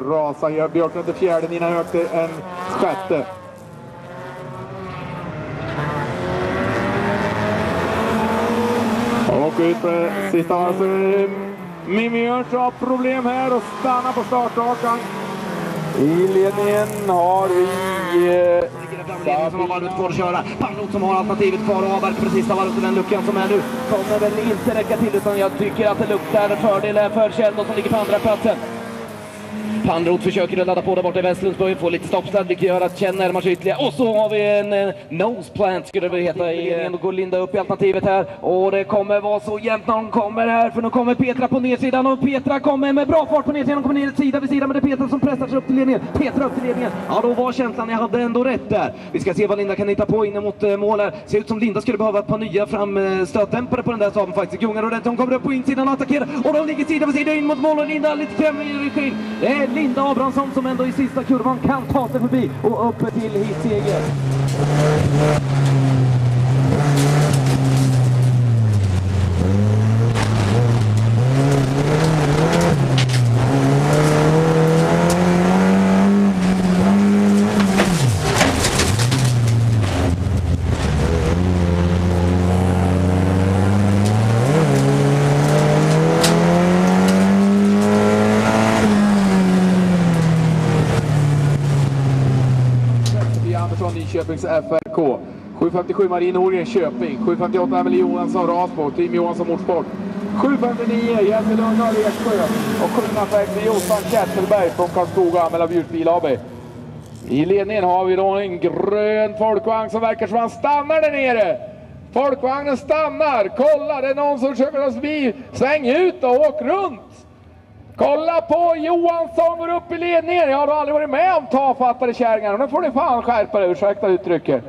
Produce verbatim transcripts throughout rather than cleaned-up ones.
rasar. Gör Björklund till fjärde, Nina Höök till en sjätte. Och ut på det sista varvet. Mimmi Jöns har problem här och stannar på startrakan. I ledningen har vi... Eh, som har varit kvar att köra. Palmroth som har alternativet kvar och avverkar på sista varvet. Den luckan som är nu kommer väl inte räcka till, utan jag tycker att det luktar fördel för Kjellman som ligger på andra platsen. Palmroth försöker ladda på där borta i Westlundsborg, får lite stoppstad, vilket gör att Kjell närmar sig ytterligare. Och så har vi en eh, noseplant, skulle det heta, i ledningen. Och går Linda upp i alternativet här. Och det kommer vara så jämnt när hon kommer här, för nu kommer Petra på nedsidan. Och Petra kommer med bra fart på nedsidan. Hon kommer ner sida vid sida, men det är Petra som pressar sig upp till ledningen. Petra upp till ledningen. Ja, då var känslan, jag hade ändå rätt där. Vi ska se vad Linda kan hitta på inne mot eh, mål här. Ser ut som Linda skulle behöva ett par nya framstötdämpare på den där Saaben faktiskt. Gungar och rätt, hon kommer upp på insidan och attackerar. Och de ligger sida vid sida in mot mål och Linda lite krämmer i regi. Det är Linda Abrahamsson som ändå i sista kurvan kan ta sig förbi och upp till hitseger. Nyköpings F R K. sju femtiosju Marie Norgren Köping. sju femtioåtta Emelie Johansson Rasbo. Team Johansson Motorsport. sju femtionio Jesse Lunddahl Eksjö. Och sju femtio Jossan Kettelberg från Karlskoga Amela Bjurtbil A B. I ledningen har vi då en grön folkvagn som verkar som han stannar där nere. Folkvagnen stannar. Kolla, det är någon som försöker oss förbi. Sväng ut och åk runt. Kolla på Johansson går upp i ledningen. Jag har aldrig varit med om tafattade kärringar. Nu får ni fan skärpa det, ursäkta uttrycket.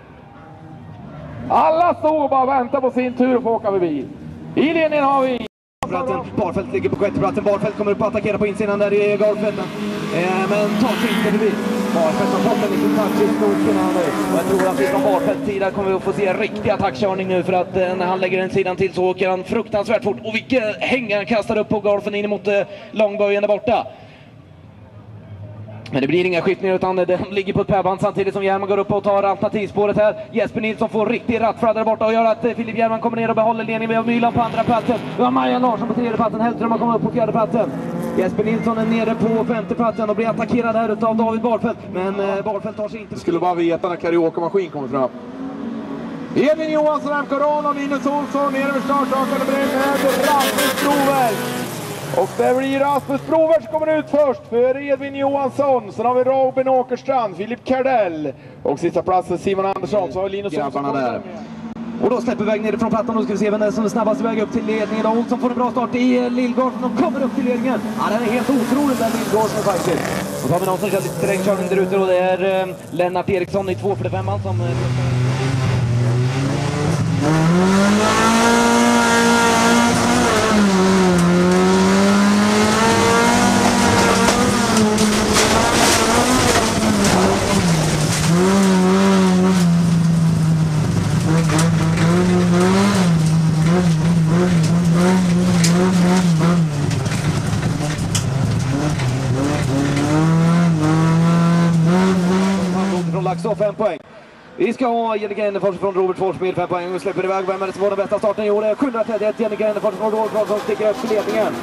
Alla stod och bara väntar på sin tur att få åka förbi. I ledningen har vi... Barfält ligger på sjätteplatsen. Barfält kommer upp och attackerar på insidan där i golfälten. Eh, men tar sig inte förbi. Barfält har fått en liten touch i snoken här nu. Och jag tror att vi från Barfälts sida kommer vi att få se en riktig attackkörning nu, för att eh, när han lägger den sidan till så åker han fruktansvärt fort. Och vilka hänger han kastar upp på golfen in mot eh, långböjen där borta. Men det blir inga skiftningar, utan den ligger på ett pärband samtidigt som Järman går upp och tar alternativspåret här. Jesper Nilsson får riktig rattfladder där borta och gör att Filip Järman kommer ner och behåller ledningen. Vi har Mylan på andra platsen. Vi har Maja Larsson på tredje platsen. Hellström har kommit upp på fjärde platsen. Jesper Nilsson är nere på femte platsen och blir attackerad här utav David Barfält. Men eh, Barfält tar sig inte... Skulle bara veta när karaoke-maskin kommer fram. Edvin Johansson, M K Ron, Linus Olsson, nere vid startrakan och bredvid med Rasmus Broberg. Och det blir Rasmus Broberg som kommer ut först för Edvin Johansson. Sen har vi Robin Åkerstrand, Filip Kardell och sista platsen Simon Andersson. Så har vi Linus Olsson där. Och då släpper väg ner från plattan och ska vi se vem det är som är snabbast väg upp till ledningen. Och Olsson får en bra start i Lillgården och kommer upp till ledningen. Ja, den är helt otrolig den Lillgården faktiskt. Och så har vi någon som kör lite terrängkörning där ute och det är eh, Lennart Eriksson i två fyrtiofem som... Eh, Laxå fem poäng. Vi ska ha Jennica Ennerfors från Robert Forsmed fem poäng och släpper iväg. Vem är det som var den bästa starten i år? Det är sjuhundratrettioett Jennica Ennerfors från Robert Forsmed som sticker upp till ledningen.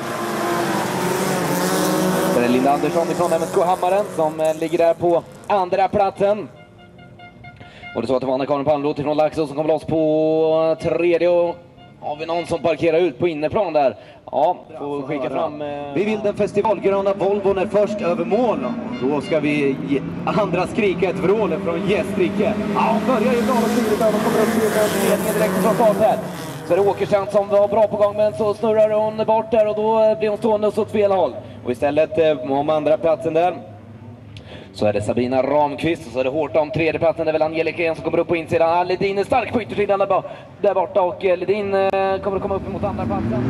Det är Linda Andersson från M S K Hammaren som ligger där på andra platsen. Och det så att det var Anna-Karin Palmroth från Laxå som kommer loss på tredje. Och har vi någon som parkerar ut på inneplan där? Ja, får skicka fram... Eh... Vi vill den festivalgröna Volvon är först över mål. Då ska vi ge andra skrika ett vrål från Gästrike. Ja, hon börjar ju bra och tidigt där. De kommer upp till ledningen direkt från start här. Så är det Åkerstrand som var bra på gång, men så snurrar hon bort där och då blir hon stående åt fel håll. Och istället eh, om andra platsen där så är det Sabina Ramqvist och så är det hårt om tredje platsen. Det är väl Angelica igen som kommer upp på insidan. Ledin är stark på yttersidan där borta och Ledin eh, kommer att komma upp mot andra platsen.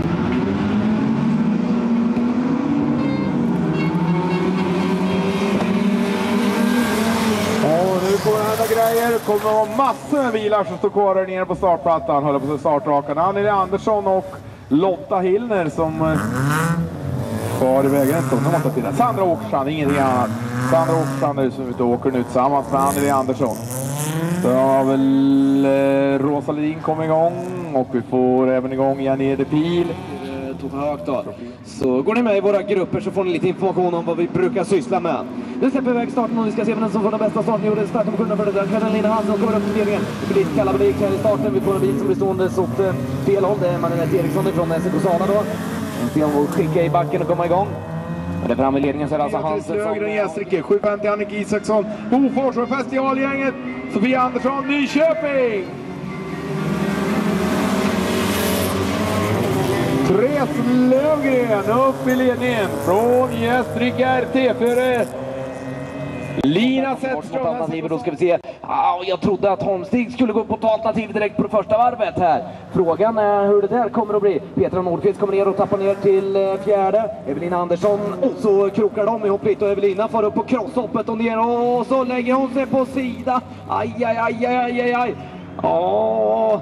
Och nu kommer det hända grejer. Det kommer att vara massor med bilar som står kvar där nere på startplattan. Håller på sig startrakan. Anneli Andersson och Lotta Hillner som Kvar i vägen inte om de måste till det. Sandra Åkerstrand, ingenting annat. Sandra Åkerstrand är som ute och åker nu tillsammans med Anneli Andersson. Så har väl eh, Rosa Ledin kommit igång och vi får även igång Janne Pil. Tog högt då. Så går ni med i våra grupper så får ni lite information om vad vi brukar syssla med. Nu släpper vi iväg starten och vi ska se vem som får den bästa starten. Gjorde starten på sjuttonhundrafyrtio. Karolina Hansson kommer upp till ledningen. Det blir lite kalabalik här i starten. Vi får en bil som blir stående så åt fel håll. Det är Marinette Eriksson från S K Sala då. Vi får skicka i backen och komma igång. Men det fram i ledningen så är det alltså Hansen som... Högre än Gästrike. sju femtio Annika Isaksson. Hofors och festivalgänget. Sofia Andersson, Nyköping. Therese Lövgren upp i ledningen från Gästrike R T för Lina Zetterström. Alternativet, då ska vi se. Ah, jag trodde att Holmstig skulle gå på ett alternativ direkt på det första varvet här. Frågan är hur det där kommer att bli. Petra Nordqvist kommer ner och tappar ner till fjärde. Evelina Andersson, och så krokar de ihop lite och Evelina får upp på crosshoppet och ner och så lägger hon sig på sida. Aj, aj, aj, aj, aj, aj. Ja.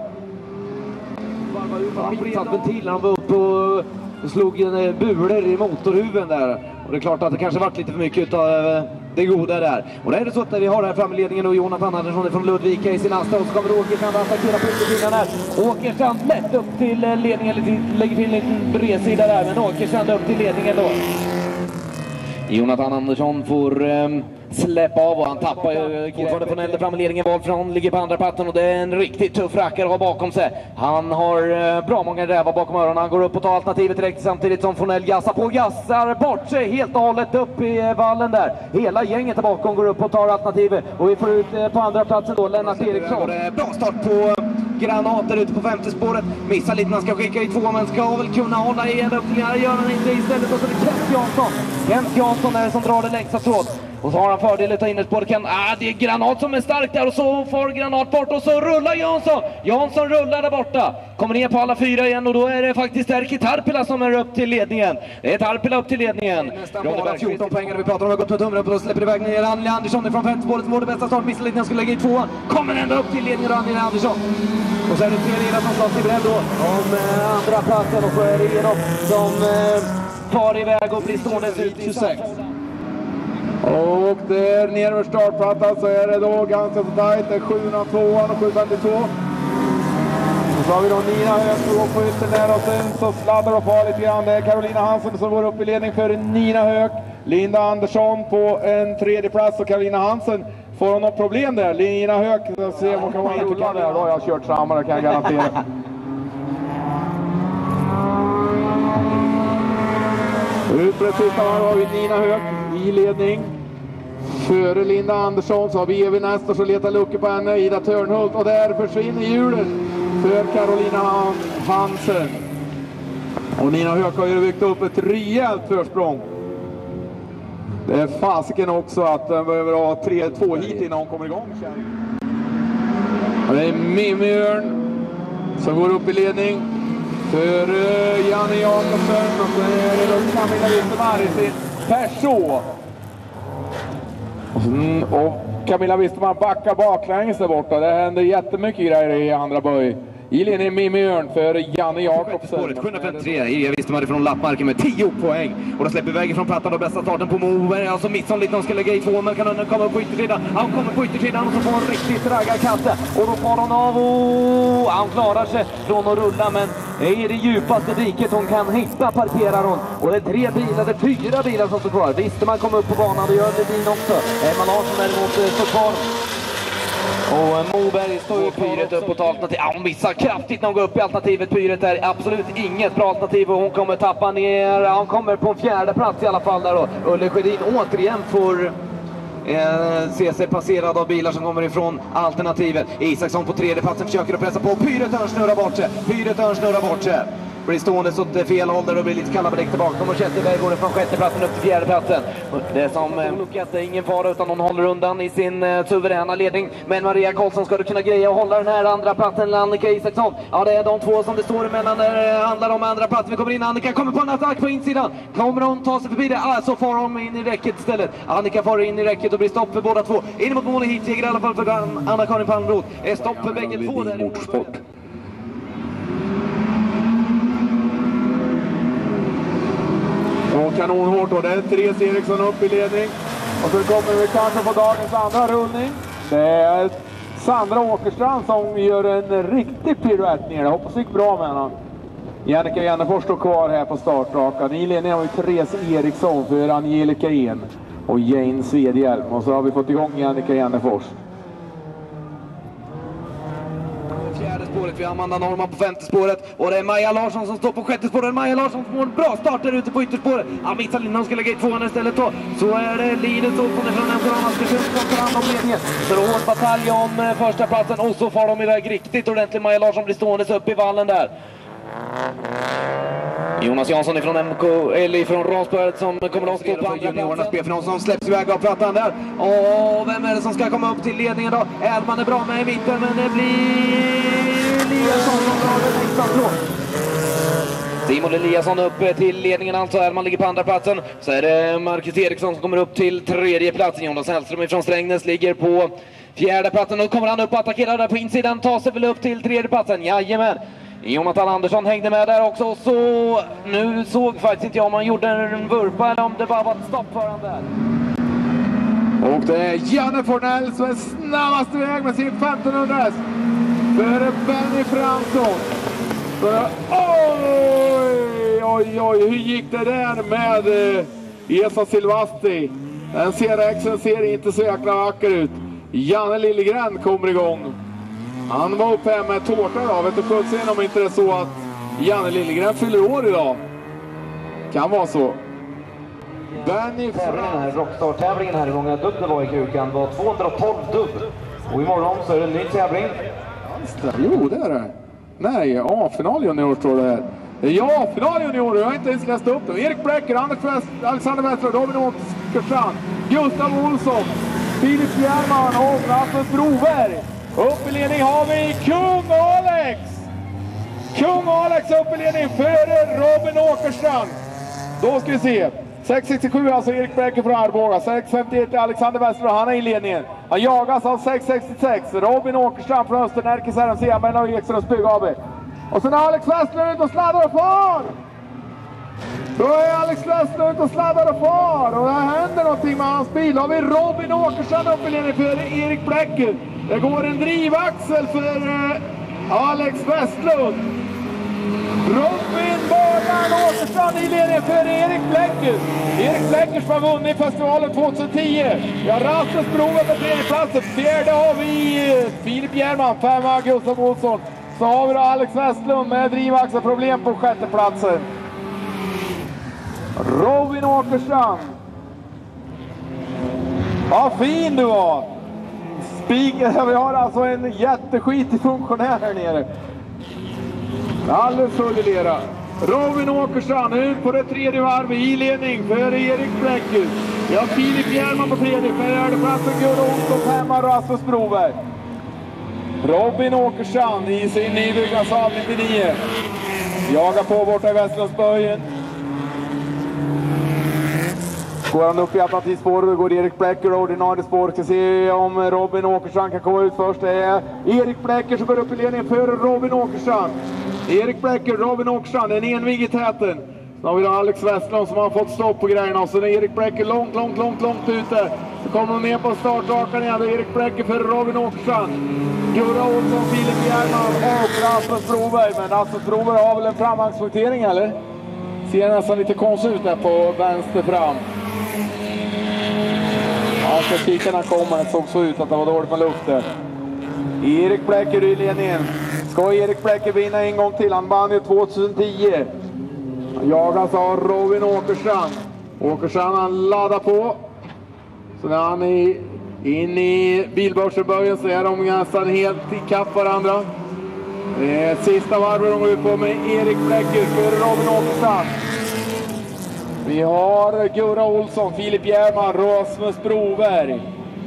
Han satt ventilen, han var uppe och slog en bulor i motorhuven där. Och det är klart att det kanske varit lite för mycket av det goda där. Och det är det så att vi har här framme i ledningen och Jonathan Andersson från Ludvika i sin Asta. Och så kommer Åkerstrand att attackera på yttersidan här. Åkerstrand lätt upp till ledningen, lägger till en liten bredsida där. Men Åkerstrand upp till ledningen då. Jonathan Andersson får um, släppa av och han tappar ju fortfarande från äldre fram i ledningen. Wolfram ligger på andra plattan och det är en riktigt tuff rackare att ha bakom sig. Han har uh, bra många rävar bakom öronen. Han går upp och tar alternativet direkt samtidigt som Fonell gassar på. Gassar bort sig helt och hållet upp i uh, vallen där. Hela gänget där bakom går upp och tar alternativet. Och vi får ut uh, på andra platsen då Lennart Eriksson. Bra start på Granater ute på femte spåret. Missar lite när han ska skicka i två men ska väl kunna hålla igen upp till här. Gör han inte istället och så är det Kent Jansson. Kent Jansson är det som drar det längsta strået. Och så har han fördel att ta in ett spår. Ah, det är Granat som är stark där och så får Granat bort och så rullar Jansson. Jansson rullar där borta. Kommer ner på alla fyra igen och då är det faktiskt Erkki Tarpila som är upp till ledningen. Det är Tarpila upp till ledningen. Nästan bara fjorton poäng vi pratar om. Har gått med tumren på och släpper iväg ner Anneli Andersson från femte som var det bästa start. Missar lite när skulle lägga i tvåan. Kommer ändå upp till ledningen och Anneli Andersson. Och så är det tre delar som slåss i bredd då om eh, andra platsen och så är det Enoch som eh, far iväg och blir stående ut tjugosex. Och där nere över startplattan så är det då ganska så tajt. Det är sjuhundratvå och sjuhundrafemtiotvå. Så har vi då Nina Höök som går på ytten där och sen så sladdar och far lite grann. Det är Carolina Hansen som går upp i ledning för Nina Höök. Linda Andersson på en tredje plats och Carolina Hansen får hon något problem där. Lina Höök, så ser om hon kan vara rulla där. Då har jag kört samma, det kan jag garantera. Ut på det sista har vi Nina Höök i ledning. Före Linda Andersson så har vi Evi Nestor som letar luckor på henne. Ida Törnhult och där försvinner hjulet för Carolina Hansen. Och Nina Höök har ju byggt upp ett rejält försprång. Det är fasiken också att den behöver ha tre två hit innan hon kommer igång. Och det är Mimmi Örn som går upp i ledning för uh, Janne Jakobsen och så är det då Camilla Wistermar i sin Peugeot. Mm, och Camilla Wistermar backar baklänges där borta. Det händer jättemycket grejer i andra böj. I ledningen Mimmi Örn för Janne Jakobsen. sjuhundrafemtiotre, Ilja Wistermar från Lappmarken med tio poäng. Och då släpper vägen från plattan och bästa starten på Moberg. Alltså Mitsson lite, de ska lägga i två, men kan han komma på yttersidan. Han kommer på yttersidan och så får han riktigt raggarkasse. Och då får han av och han klarar sig från att rulla, men i det djupaste diket hon kan hitta parkerar hon. Och det är tre bilar, det är fyra bilar som står kvar. Wistermar kommer upp på banan och gör Ledin också. Emma Larsson däremot står kvar. Och Moberg står ju Pyret upp på alternativ. Ja, hon missar kraftigt när hon går upp i alternativet. Pyret är absolut inget bra alternativ och hon kommer tappa ner. Ja, hon kommer på en fjärde plats i alla fall där då. Ulle Sjödin återigen får eh, se sig passerad av bilar som kommer ifrån alternativet. Isaksson på tredje platsen försöker att pressa på. Pyret hör snurra bort sig. Pyret hör snurra bort sig. Blir stående så att fel håll där och blir lite kalabalik tillbaka. De och Kjetterberg går från sjätte platsen upp till fjärde platsen. Det är som eh, Lukat är ingen fara utan hon håller undan i sin eh, suveräna ledning. Men Maria Karlsson ska du kunna greja och hålla den här andra platsen. Annika Isaksson. Ja, det är de två som det står emellan när det handlar om andra platsen. Vi kommer in. Annika kommer på en attack på insidan. Kommer hon ta sig förbi det? Ah, så får hon in i räcket istället. Annika får in i räcket och blir stopp för båda två. In mot mål hit i alla fall för Anna-Karin Palmroth. Är stopp för bägge två där i motorsport. Så kanonhårt och det är Therese Eriksson upp i ledning. Och så kommer vi kanske på dagens andra rullning. Det är Sandra Åkerstrand som gör en riktig piruett ner. Jag hoppas det gick bra med henne. Jannica Jannefors står kvar här på startrakan. I ledningen har vi Therese Eriksson för Angelica En och Jane Svedhjelm. Och så har vi fått igång Jannica Jannefors. Fjärde spåret, vi har Amanda Norman på femte spåret. Och det är Maja Larsson som står på sjätte spåret. Maja Larsson får en bra start där ute på ytterspåret. Amita Lindholm ska lägga i tvåan istället då. Så är det Linus Olsson från Amsterdam Askersund som tar hand om ledningen. Så det är hård batalj om eh, första platsen. Och så får de iväg riktigt ordentligt. Maja Larsson blir ståendes upp i vallen där. Jonas Jansson ifrån M K, eller ifrån Rasböret som kommer att stå på andra juniorernas B för någon som släpps iväg av plattan där. Och vem är det som ska komma upp till ledningen då? Elman är bra med i mitten, men det blir Eliasson som drar den extra slå. Simon Eliasson upp till ledningen, alltså Elman ligger på andra platsen. Så är det Marcus Eriksson som kommer upp till tredje platsen. Jonas Hellström ifrån Strängnäs ligger på fjärde platsen. Och kommer han upp och attackerar där på insidan, tar sig väl upp till tredje platsen. Jajamän. Jonathan Andersson hängde med där också, så nu såg faktiskt inte jag om han gjorde en vurpa eller om det bara var ett stopp för han där. Och det är Janne Fornell som är snabbast iväg med sin femtonhundra häst. För Benny Fransson. Så, oj, oj, oj, hur gick det där med eh, Esa Silvasti? Den C R Xen ser inte så jäkla vacker ut. Janne Liljegren kommer igång. Han var uppe här med tårta idag. Vet du plötsligt om inte det är så att Janne Liljegren fyller år idag. Kan vara så. Benny Fransson. Rockstar-tävlingen här, hur många dubb det var i kukan var tvåhundratolv dubb. Och imorgon så är det en ny tävling. Jo, det är det. Nej, A-final junior tror det här. Ja, final junior. Jag har inte ens läst upp det. Erik Bräcker, Anders West, Alexander Wester, Robin Åkerstrand, Gustav Olsson, Filip Järman och Rasmus Broberg. Upp i ledning har vi Kung Alex! Kung Alex upp i ledning före Robin Åkerstrand. Då ska vi se. sex sextiosju alltså Erik Bräcker från Arboga. sex femtioett Alexander Wester, han är i ledningen. Han jagas av sex sextiosex. Robin Åkerstrand från Östernärkes R M C. Men och Ekströms Bygg A B. Och sen är Alex Westlund ut och sladdar och far! Då är Alex Westlund ut och sladdar och far! Och det händer någonting med hans bil. Då har vi Robin Åkerstrand upp i ledningen för Erik Bräcker. Det går en drivaxel för eh, Alex Westlund. Robin Bagan Åkerstrand i ledningen för Erik Bläcker. Erik Bläcker som har vunnit festivalen tjugohundratio. Ja, Rasmus Broberg på tredje platsen. Fjärde har vi eh, Filip Järman, femma Gustav Olsson. Så har vi då Alex Westlund med drivaxelproblem på sjätte platsen. Robin Åkerstrand. Vad fin du var! Spiker, vi har alltså en jätteskitig funktionär här nere. Alldeles full i lera. Robin Åkerstrand ut på det tredje varv i ledning för Erik Bräcker. Ja, Filip Järman på tredje, fjärde platsen Gunnar Olsson, femma Rasmus Broberg. Robin Åkerstrand i sin nybyggda Saab nittionio. Jagar på borta i Västlandsböjen. Går han upp i alternativspåret, då går Erik Bläcker och ordinarie spår. Ska se om Robin Åkerstrand kan komma ut först. Det är Erik Bläcker som går upp i ledningen för Robin Åkerstrand. Erik Bläcker, Robin Åkerstrand, en envig i täten. Så har vi då Alex Westlund som har fått stopp på grejerna. Och så är Erik Bläcker långt, långt, långt, långt ute. Så kommer de ner på startrakan igen. Erik Bläcker för Robin Åkerstrand. Gurra Olsson, Filip Järman och Rasmus Broberg. Men Rasmus Broberg har väl en framvagnsflaktering, eller? Ser nästan lite konstigt ut där på vänster fram. Ja, så kikarna kommer. Det såg så ut att det var dåligt med luften. Erik Bläcker i ledningen. Ska Erik Bläcker vinna en gång till? Han vann ju tjugohundratio. Han jagas av Robin Åkerstrand. Åkerstrand han laddar på. Så när han är in i bilbörsenböjen så är de nästan helt i kapp varandra. Det är sista varvet de går ut på med Erik Bläcker för Robin Åkerstrand. Vi har Gurra Olsson, Filip Järman, Rasmus Broberg.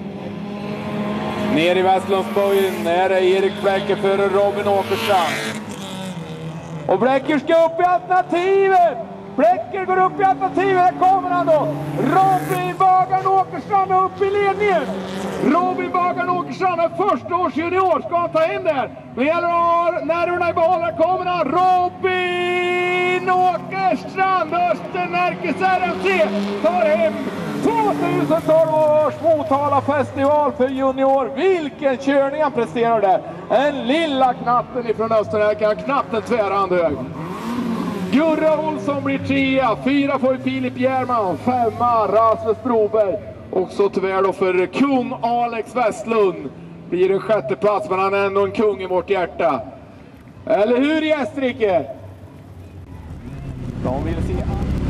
Ner i Västlandsböjen är det Erik Bläcker för Robin Åkerstrand. Och Bläcker ska upp i alternativet! Bläcker går upp i alternativet, där kommer han då! Robin Bagan Åkerstrand upp i ledningen! Robin Bagan Åkerstrand är första års junior, ska han ta in där? Det gäller att ha nerverna i behåll, där kommer han! Robin Martin Åkerstrand, Östernärkes R M C, tar hem tjugohundratolv års Motala festival för junior. Vilken körning han presterar där. En lilla knatten ifrån Östernärke, knappt en tvärhand hög. Gurra Olsson blir trea, fyra får Filip Järman, femma Rasmus Broberg. Och så tyvärr då för kung Alex Westlund blir det sjätte plats, men han är ändå en kung i vårt hjärta. Eller hur, Gästrike? De vill se.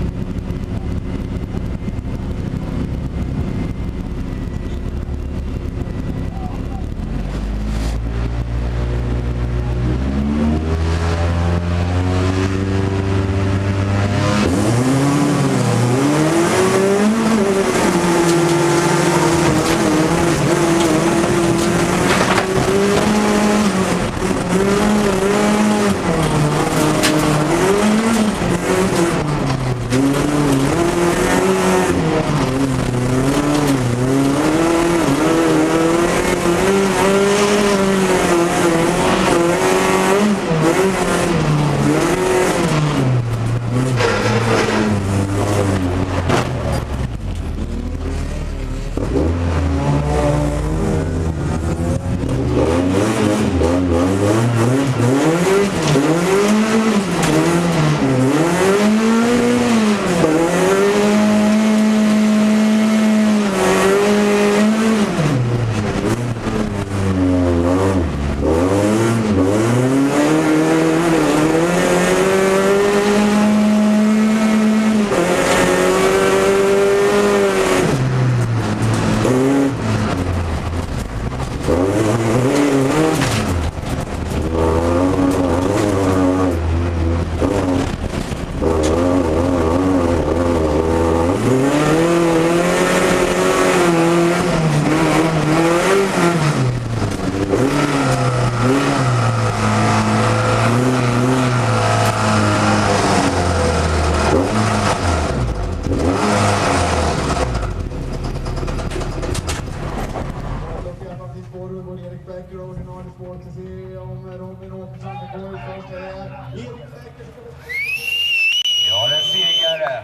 Vi har en segrare.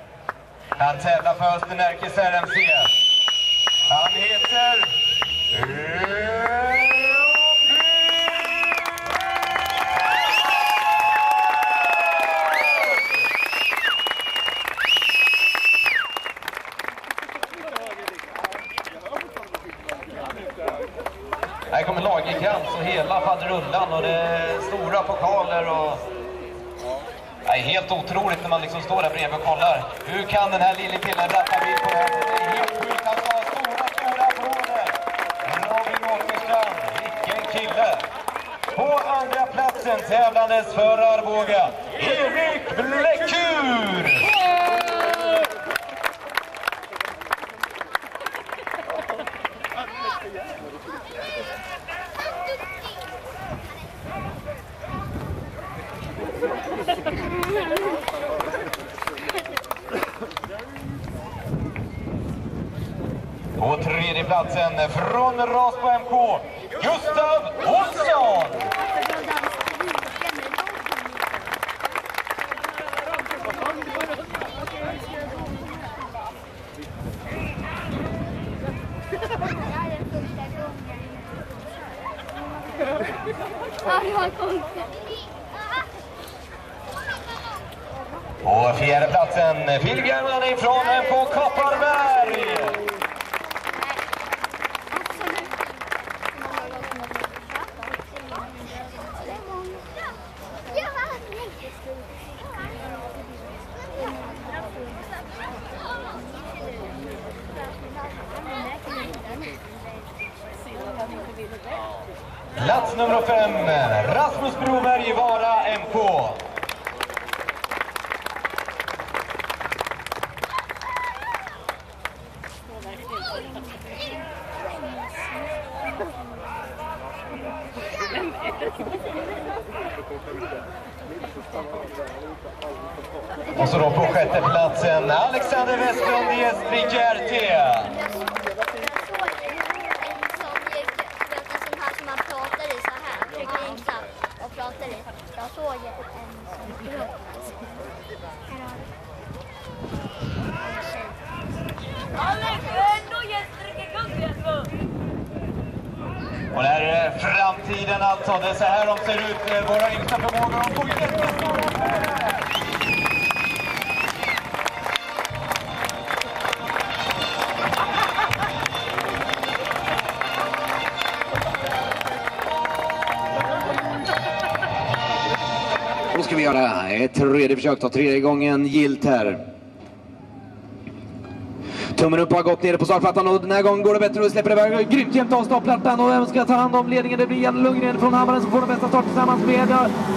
Han tävlar för Östernärkes R M C. Han heter... Här kommer lagerkrans och hela faderullan och det är stora pokaler och... Det är helt otroligt när man liksom står där bredvid och kollar. Hur kan den här lille killen ratta bil på det här? Det är helt sjukt. Han ska ha stora, stora applåder. Robin Åkerstrand, vilken kille. På andra platsen tävlandes för Arboga, Erik Bläckur. På tredje platsen från Rasbo M K, Gustav Olsson. På fjärde platsen Filip Järman ifrån M K Kopparberg. Plats nummer fem, Rasmus Broberg i Vara M K. Och så då på sjätte platsen Alexander Westlund i Gästrike R T. Jag såg en som Och det här är framtiden alltså. Det är så här de ser ut, våra yngsta förmågor. De tog Då ska vi göra ett tredje försök, ta tredje gången gilt här. Tummen upp har gått ner på startplattan och den här gången går det bättre och släpper iväg grymt jämnt av startplattan och vem ska ta hand om ledningen? Det blir Janne Lundgren från Hammaren som får den bästa start tillsammans med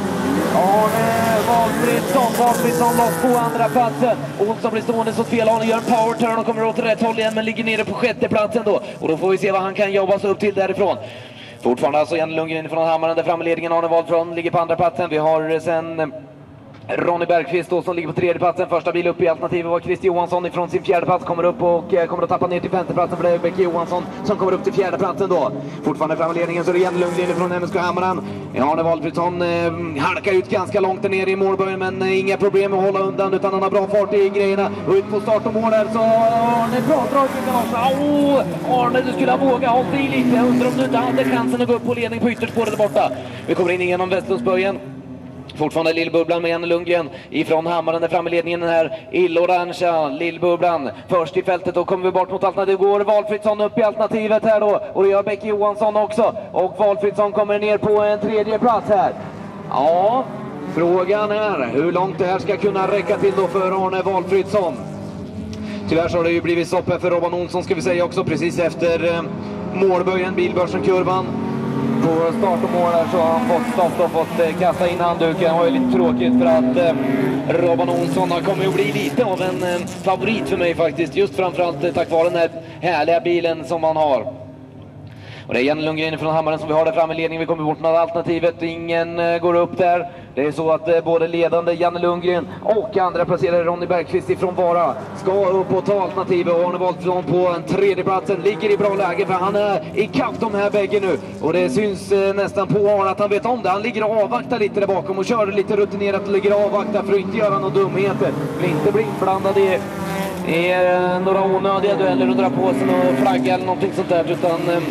Arne Valfridsson. Valfridsson loss på andra platsen. Olsson blir stående så fel. Arne gör en power turn och kommer åt rätt håll igen men ligger nere på sjätte platsen då. Och då får vi se vad han kan jobba sig upp till därifrån. Fortfarande alltså Janne Lundgren från Hammaren där framme ledningen. Arne Valfridsson ligger på andra platsen. Vi har sen Ronny Bergqvist då, som ligger på tredje platsen. Första bil upp i alternativet var Christer Johansson ifrån sin fjärde plats. Kommer upp och eh, kommer att tappa ner till femte platsen för det är Becky Johansson som kommer upp till fjärde platsen då. Fortfarande fram i ledningen så är det Janne Lundgren från M S K Hammaren. Arne Valfridsson eh, halkar ut ganska långt där nere i målbörjan men eh, inga problem att hålla undan utan han har bra fart i grejerna. Och ut på start och mål där så Arne bra drag. Oh, Arne, du skulle ha vågat hålla i lite. Jag undrar om du inte hade chansen att gå upp på ledning på ytterspåret där borta. Vi kommer in igenom Västlundsböjen. Fortfarande Lillbubblan med Janne Lundgren ifrån Hammaren där framme i ledningen här. Illorangea Lillbubblan först i fältet och kommer vi bort mot alternativet. Går Valfridsson upp i alternativet här då. Och det gör Becky Johansson också. Och Valfridsson kommer ner på en tredje plats här. Ja, frågan är hur långt det här ska kunna räcka till då för Arne Valfridsson. Tyvärr så har det ju blivit stopp här för Robban Olsson ska vi säga också precis efter eh, målböjen, Bilbörsen-kurvan. På start och mål här så har han fått stopp och fått eh, kasta in handduken. Det var ju lite tråkigt för att eh, Robban Olsson har kommit att bli lite av en eh, favorit för mig faktiskt. Just framförallt eh, tack vare den här härliga bilen som han har. Och det är Janne Lundgren från Hammaren som vi har där framme i ledningen. Vi kommer bort med alternativet. Ingen eh, går upp där. Det är så att eh, både ledande Janne Lundgren och andra placerade Ronny Bergqvist ifrån Vara ska upp och ta alternativet. Och Arne Valfridsson på en tredje platsen ligger i bra läge för han är i kapp de här bägge nu. Och det syns eh, nästan på Arne att han vet om det. Han ligger och avvaktar lite där bakom och kör lite rutinerat och ligger och avvaktar för att inte göra några dumheter. Vill inte bli inblandad i, i eh, några onödiga dueller och dra på sig någon flagga eller någonting sånt där utan... Eh,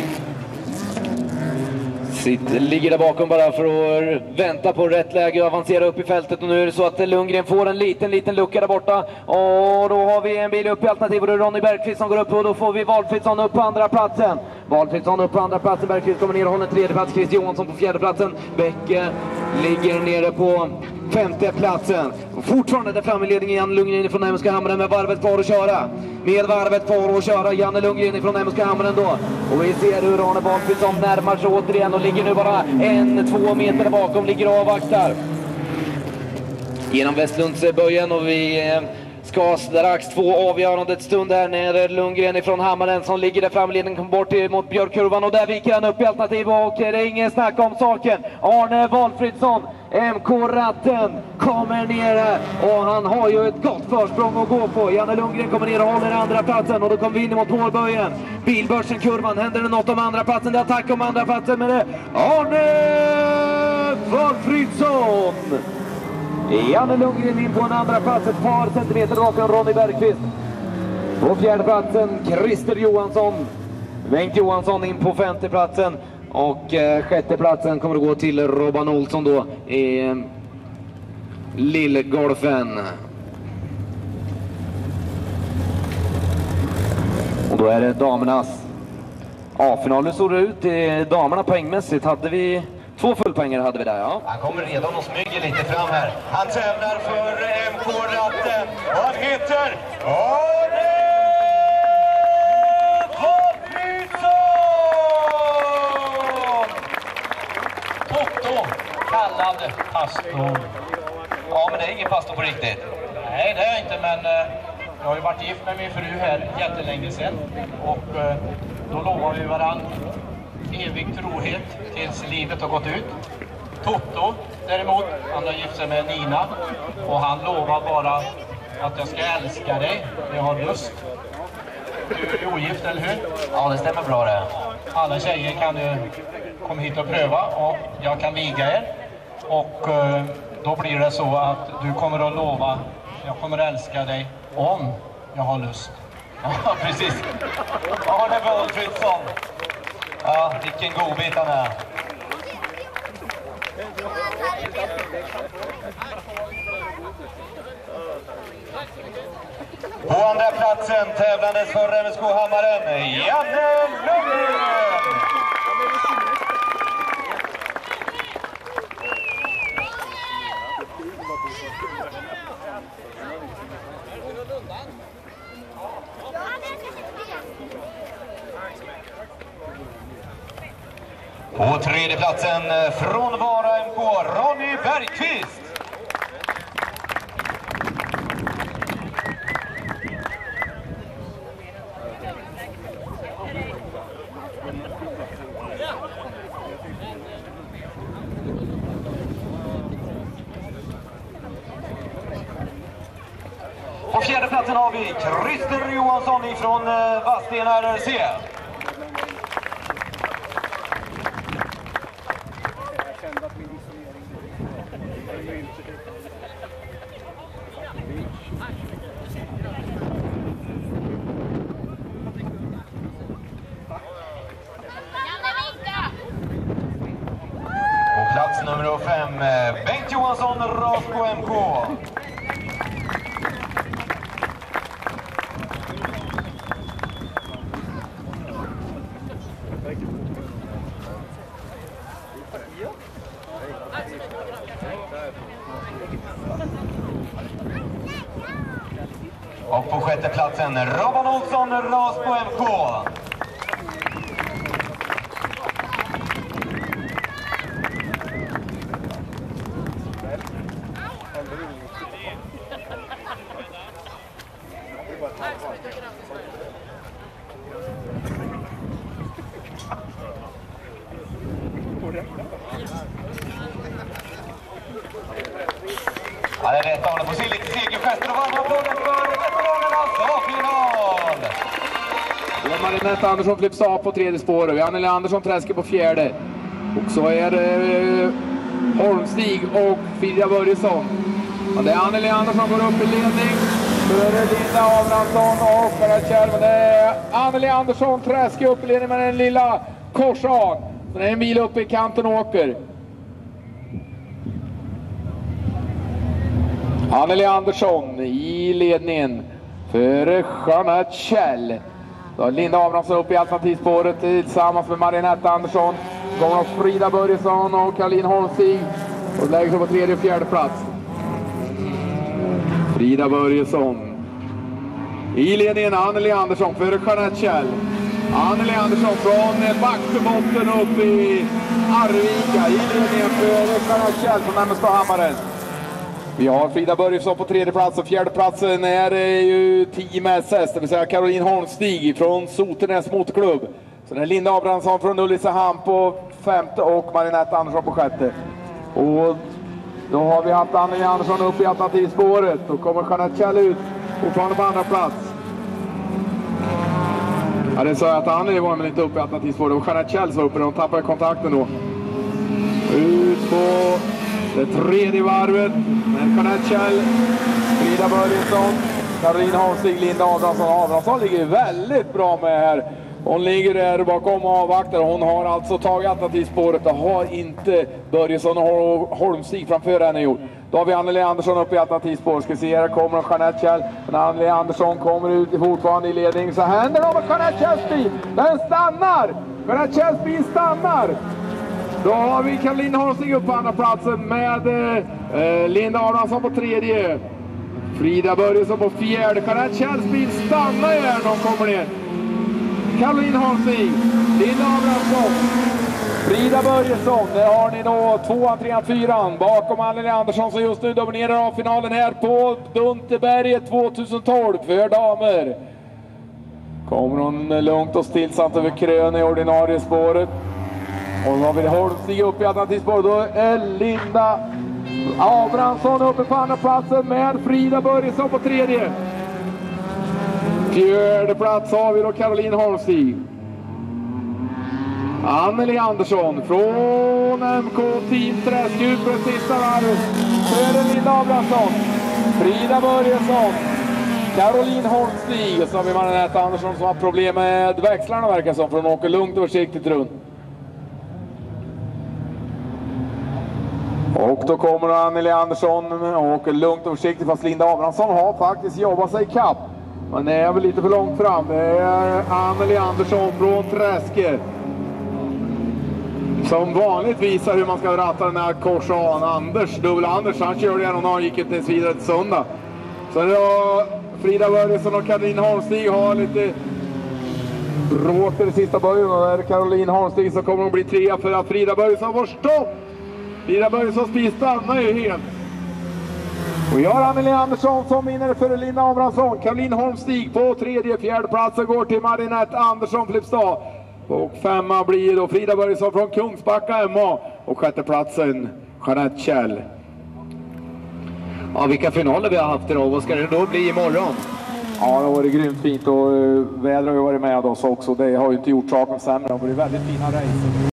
Sitt, ligger där bakom bara för att vänta på rätt läge och avancera upp i fältet. Och nu är det så att Lundgren får en liten, liten lucka där borta. Och då har vi en bil upp i alternativ och det är Ronny Bergqvist som går upp och då får vi Valfridsson upp på andra platsen. Valfridsson upp på andra platsen, Bergqvist kommer ner och håller tredje plats. Christer Johansson på fjärde platsen. Bäcke ligger nere på femte platsen. Och fortfarande där framme i ledningen Janne Lundgren från M S K Hammaren med varvet kvar att köra. Med varvet kvar att köra Janne Lundgren från M S K Hammaren då. Och vi ser hur Arne Valfridsson närmar sig återigen och ligger nu bara en, två meter där bakom, ligger och avvaktar. Genom Västlundsböjen och vi ska strax få avgörandet stund här när Lundgren ifrån Hammaren som ligger där framme i ledningen kommer bort mot Björkkurvan och där viker han upp i alternativ och det är ingen snack om saken. Arne Valfridsson, M K-ratten, kommer ner här och han har ju ett gott försprång att gå på. Janne Lundgren kommer ner och håller andra platsen och då kommer vi in mot målböjen. Bilbörsen-kurvan, händer det något om andra platsen? Det är attack om andra platsen med det Arne Valfridsson. Janne Lundgren in på en andra plats, ett par centimeter bakom Ronny Bergqvist. På fjärde platsen Christer Johansson. Bengt Johansson in på femte platsen. Och eh, sjätte platsen kommer att gå till Robban Olsson då i eh, Lillgolfen. Och då är det damernas A-final. Hur såg det ut i damerna poängmässigt? Hade vi... Två fullpoängare hade vi där, ja. Han kommer redan och smyger lite fram här. Han tävlar för M K-ratten. Och han heter Arne Valfridsson! Toto, kallad pastor. Ja, men det är ingen pastor på riktigt. Nej, det är jag inte, men eh, jag har ju varit gift med min fru här jättelänge sedan. Och eh, då lovar vi varann evig trohet tills livet har gått ut. Toto däremot, han har gift sig med Nina och han lovar bara att jag ska älska dig, jag har lust. Du är ogift, eller hur? Ja, det stämmer bra det. Alla tjejer kan ju komma hit och pröva och jag kan viga er. Och eh, då blir det så att du kommer att lova, jag kommer att älska dig om jag har lust. Ja, precis. Arne Valfridsson. Ja, vilken godbit han är. På andra platsen tävlandes för M S K-Hammaren, Janne Lundgren. På tredje platsen från Vara M K, Ronny Bergqvist. På fjärde platsen har vi Christer Johansson ifrån Vadstena R R C. På plats nummer fem, Bengt Johansson, Rasbo M K. Och på sjätte platsen, Robban Olsson, Rasbo M K. Ja, det är rätt. Han får se lite segergester och varma applåder för veteranernas A-final. Det är Marinette Andersson flipps av på tredje spåret. Vi har Anneli Andersson träsker på fjärde. Och så är det eh, Holmstig och Frida Börjesson. Och det är Anneli Andersson går upp i ledning. Så är det Linda Abrahamsson och Kjell. Men det är Anneli Andersson träsker upp i ledning med den lilla korsarn. Så det är en bil uppe i kanten och åker. Anneli Andersson i ledningen för Jeanette Kjell. Då är Linda Abrahamsson upp i alternativspåret tillsammans med Marinette Andersson. Gånger Frida Börjesson och Caroline Holmstig. Och lägger sig på tredje och fjärde plats. Frida Börjesson i ledningen, Anneli Andersson för Jeanette Kjell. Anneli Andersson från Backbotten upp i Arvika i ledningen för Jeanette Kjell från M S K-Hammaren. Vi har Frida Börjesson på tredje plats och fjärde platsen är ju Team S S, det vill säga Caroline Holmstig från Sotenäs Motorklubb. Så det är Linda Abrahamsson från Ulricehamn på femte och Marinette Andersson på sjätte. Och då har vi haft Anneli Andersson upp i alternativspåret. Då kommer Jeanette Kjell ut fortfarande på andra plats. Ja, det sa jag att Anneli var väl inte uppe i alternativspåret. Och Jeanette Kjell var uppe, de tappade kontakten då. Ut på det tredje varvet med Jeanette Kjell, Frida Börjesson, Caroline Holmstig, Linda Abrahamsson. Abrahamsson ligger väldigt bra med här. Hon ligger där bakom och avvaktar. Hon har alltså tagit alternativspåret. Det har inte Börjesson och Holmstig framför henne gjort. Då har vi Anneli Andersson uppe i alternativspår. Ska se, här kommer Jeanette Kjell. Men Anneli Andersson kommer ut fortfarande i ledning. Så händer det med Jeanette Kjells bil. Den stannar! Jeanette Kjells bil stannar! Då har vi Caroline Holmstig upp på andra platsen med eh, Linda Abrahamsson på tredje. Frida Börjesson på fjärde. Jeanette Kjells bil stannar ju här när de kommer ner. Caroline Holmstig, Linda Abrahamsson, Frida Börjesson. Där har ni då tvåan, trean, fyran. Bakom Anneli Andersson som just nu dominerar av finalen här på Dunterberget tjugohundratolv för damer. Kommer hon lugnt och stillsamt över krön i ordinarie spåret. Och då har vi Holmstig upp i alternativspåret. Då är Linda Abrahamsson uppe på andra platsen med Frida Börjesson på tredje. Fjärde plats har vi då Caroline Holmstig. Anneli Andersson från M K Team Träsk ut på sista varvet. Så är det Linda Abrahamsson, Frida Börjesson, Caroline Holmstig. Och så har vi Marinette Andersson som har problem med växlarna verkar som. För hon åker lugnt och försiktigt runt. Och då kommer Anneli Andersson och åker lugnt och försiktigt, fast Linda Abrahamsson har faktiskt jobbat sig kapp. Men det är väl lite för långt fram. Det är Anneli Andersson från Träske som vanligt visar hur man ska ratta den här korsan. Anders, dubbel Anders, han körde igen och han gick inte ens vidare till söndag. Så det var Frida Börjesson och Caroline Holmstig har lite bråk i det sista början. Och där Caroline Holmstig så kommer hon bli trea för att Frida Börjesson får stopp. Frida Börjessons bil stannar ju helt. Och gör Anneli Andersson som vinner för Linda Abrahamsson. Caroline Holmstig på tredje, fjärde platsen går till Marinette Andersson Filipstad. Och femma blir då Frida Börjesson från Kungsbacka M A. Och sjätte platsen Jeanette Kjell. Ja, vilka finaler vi har haft idag. Vad ska det då bli imorgon? Ja, det har varit grymt fint och uh, vädret har ju varit med oss också. Det har ju inte gjort saken sämre. Det har varit väldigt fina race.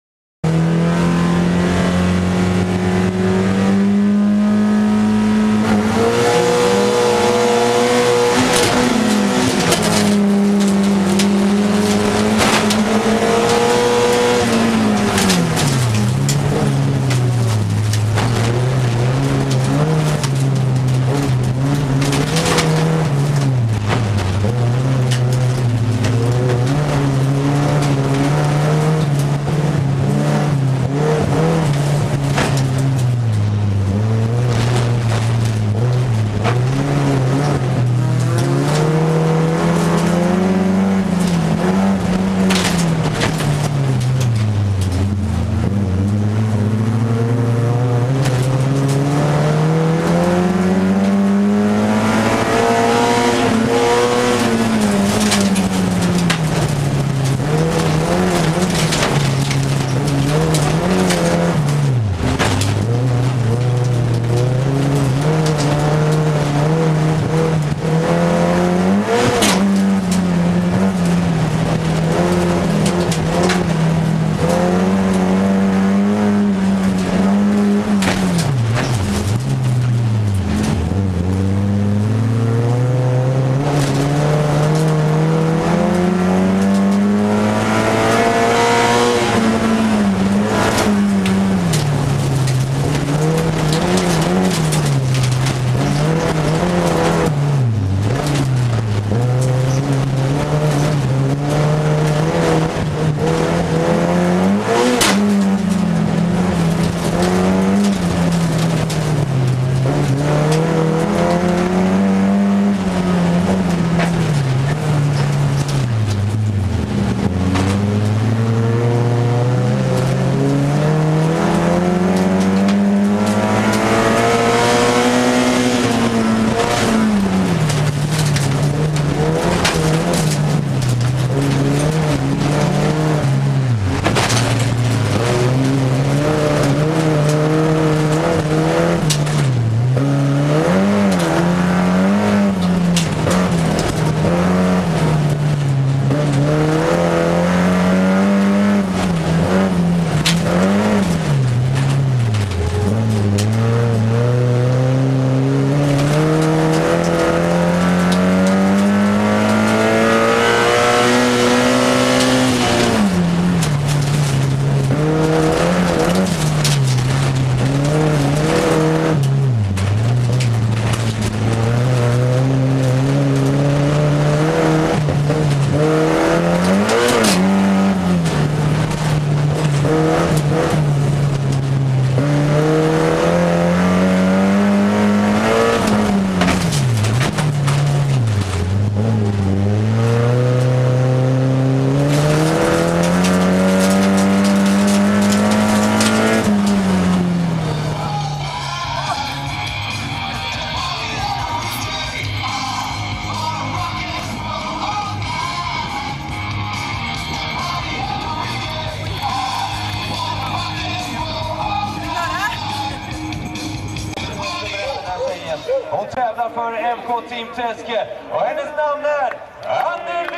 Hon tävlar för M K Team Träske och hennes namn är Anneli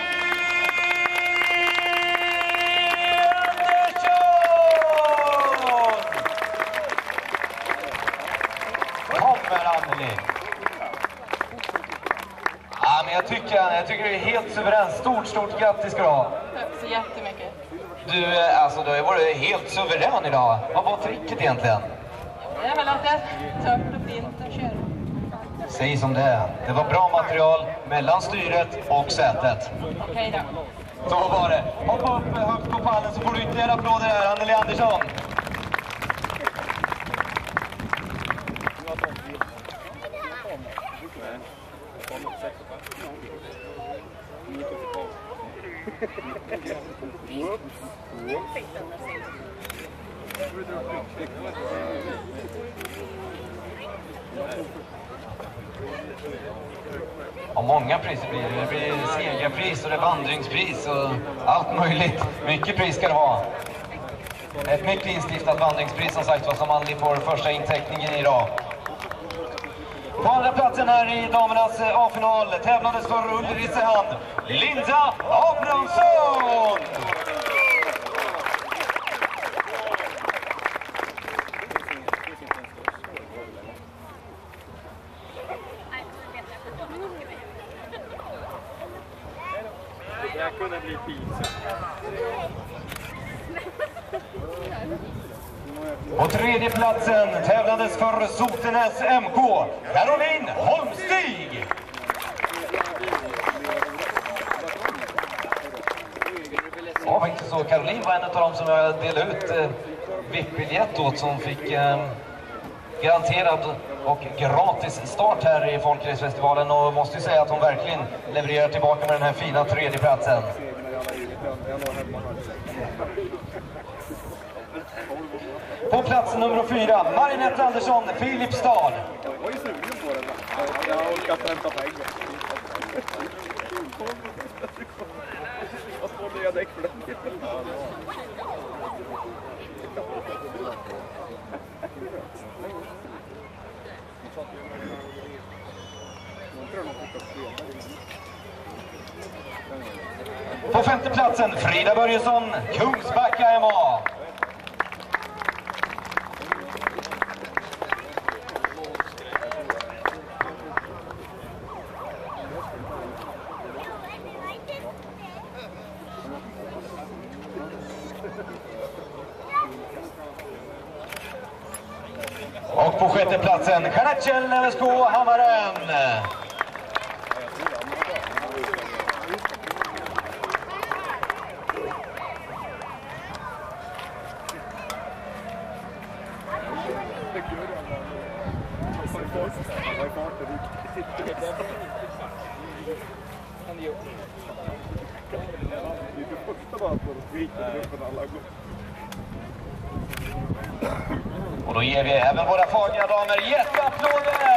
Andersson! Kommer Anneli. Ja, men jag Jag tycker det är helt suveränt. Stort, stort grattis ska du ha. Tack så jättemycket. Du, alltså du har varit helt suverän idag. Vad var tricket egentligen? Det är väl att det är tört och fint att köra. Säg som det är. Det var bra material mellan styret och sätet. Okej då. Så var det. Hoppa upp högt på pallen så får du ytterligare applåder här, Anneli Andersson. Och många priser blir det. Det blir segerpris och det är vandringspris och allt möjligt. Mycket pris ska det ha. Ett mycket instiftat vandringspris som sagt var som Anneli får första inteckningen idag. På andra platsen här i damernas A-final tävlades för Ulricehamn Linda Abrahamsson! Det kunde bli pizza. På tredje platsen tävlades för Sotenäs M K Caroline Holmstig. Ja, var inte så. Caroline var en av dem som jag delade ut eh, V I P-biljett åt som fick eh, garanterad och gratis start här i Folkracefestivalen och måste ju säga att hon verkligen levererar tillbaka med den här fina tredje platsen. På plats nummer fyra, Marinette Andersson, Filipstad. Jag var ju sugen på den. Jag har orkat hämta pengar. Vad får jag däck för den? På femte platsen, Frida Börjesson, Kungsbacka M A. Och på sjätte platsen, Jeanette Kjell, N S K Hammaren. Och då ger vi även våra fagra damer jätteapplåder!